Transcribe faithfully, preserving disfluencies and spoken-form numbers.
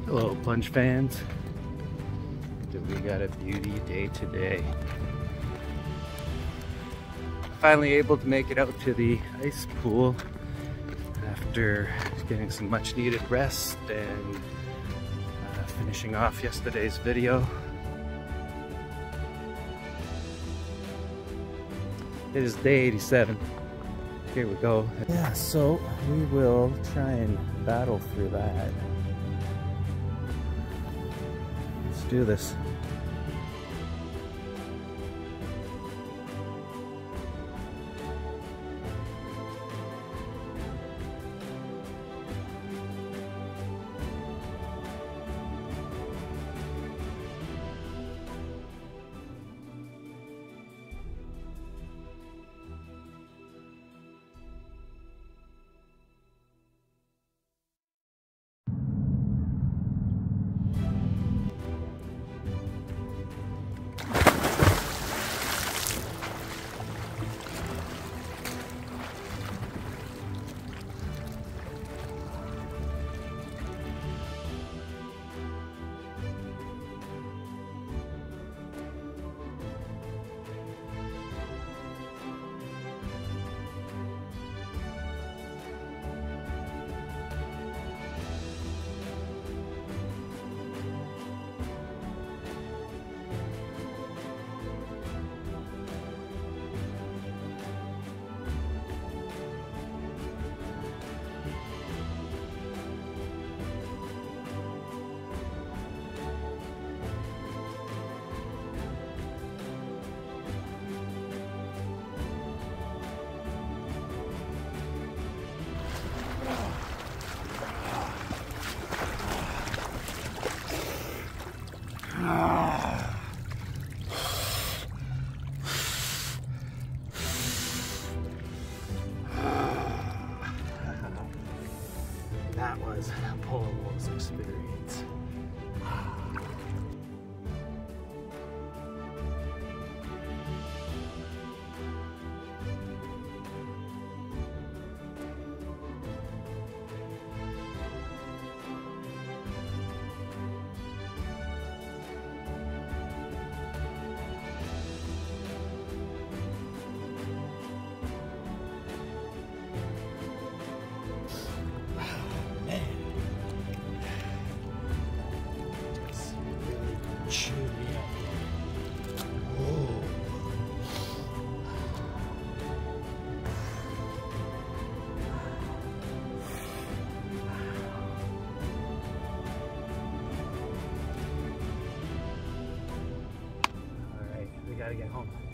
Hello, plunge fans. We got a beauty day today. Finally able to make it out to the ice pool after getting some much needed rest and uh, finishing off yesterday's video. It is day eighty-seven. Here we go. Yeah, so we will try and battle through that. Let's do this. That was a polar wolves experience. Gotta get home.